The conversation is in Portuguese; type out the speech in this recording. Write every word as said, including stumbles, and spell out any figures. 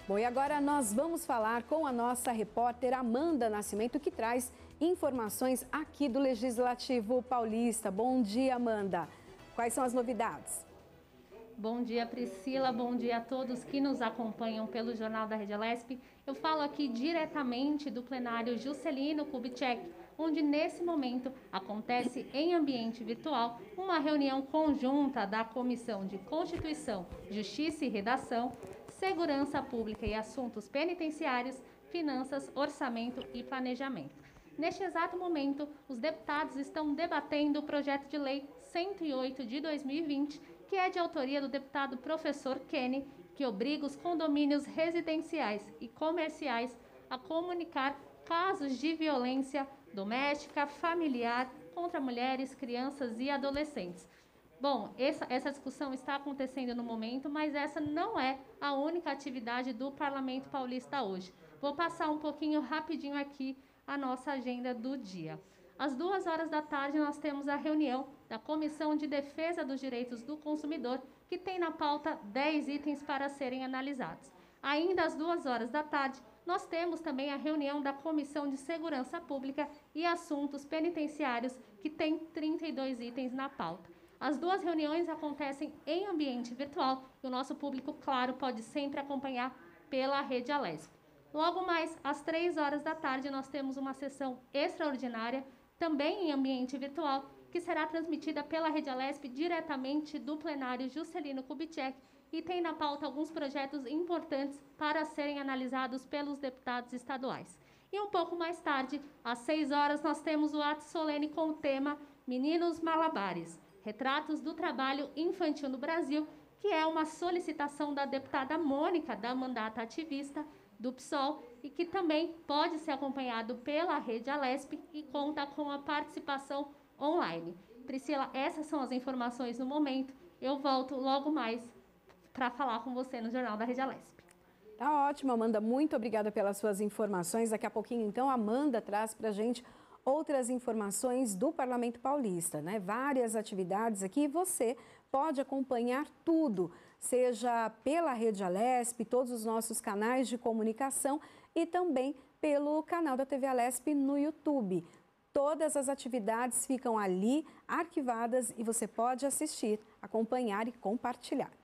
Bom, e agora nós vamos falar com a nossa repórter Amanda Nascimento, que traz informações aqui do Legislativo Paulista. Bom dia, Amanda. Quais são as novidades? Bom dia, Priscila. Bom dia a todos que nos acompanham pelo Jornal da Rede Alesp. Eu falo aqui diretamente do plenário Juscelino Kubitschek, onde nesse momento acontece em ambiente virtual uma reunião conjunta da Comissão de Constituição, Justiça e Redação, Segurança Pública e Assuntos Penitenciários, Finanças, Orçamento e Planejamento. Neste exato momento, os deputados estão debatendo o projeto de lei cento e oito de dois mil e vinte, que é de autoria do deputado professor Kenny, que obriga os condomínios residenciais e comerciais a comunicar casos de violência doméstica, familiar, contra mulheres, crianças e adolescentes. Bom, essa, essa discussão está acontecendo no momento, mas essa não é a única atividade do Parlamento Paulista hoje. Vou passar um pouquinho rapidinho aqui a nossa agenda do dia. Às duas horas da tarde, nós temos a reunião da Comissão de Defesa dos Direitos do Consumidor, que tem na pauta dez itens para serem analisados. Ainda às duas horas da tarde, nós temos também a reunião da Comissão de Segurança Pública e Assuntos Penitenciários, que tem trinta e dois itens na pauta. As duas reuniões acontecem em ambiente virtual e o nosso público, claro, pode sempre acompanhar pela Rede Alesp. Logo mais, às três horas da tarde, nós temos uma sessão extraordinária, também em ambiente virtual, que será transmitida pela Rede Alesp diretamente do plenário Juscelino Kubitschek e tem na pauta alguns projetos importantes para serem analisados pelos deputados estaduais. E um pouco mais tarde, às seis horas, nós temos o ato solene com o tema Meninos Malabares, Retratos do Trabalho Infantil no Brasil, que é uma solicitação da deputada Mônica, da Mandata Ativista, do P SOL, e que também pode ser acompanhado pela Rede Alesp e conta com a participação online. Priscila, essas são as informações no momento. Eu volto logo mais para falar com você no Jornal da Rede Alesp. Tá ótimo, Amanda. Muito obrigada pelas suas informações. Daqui a pouquinho, então, a Amanda traz para a gente outras informações do Parlamento Paulista, né? Várias atividades aqui e você pode acompanhar tudo, seja pela Rede Alesp, todos os nossos canais de comunicação e também pelo canal da T V Alesp no YouTube. Todas as atividades ficam ali arquivadas e você pode assistir, acompanhar e compartilhar.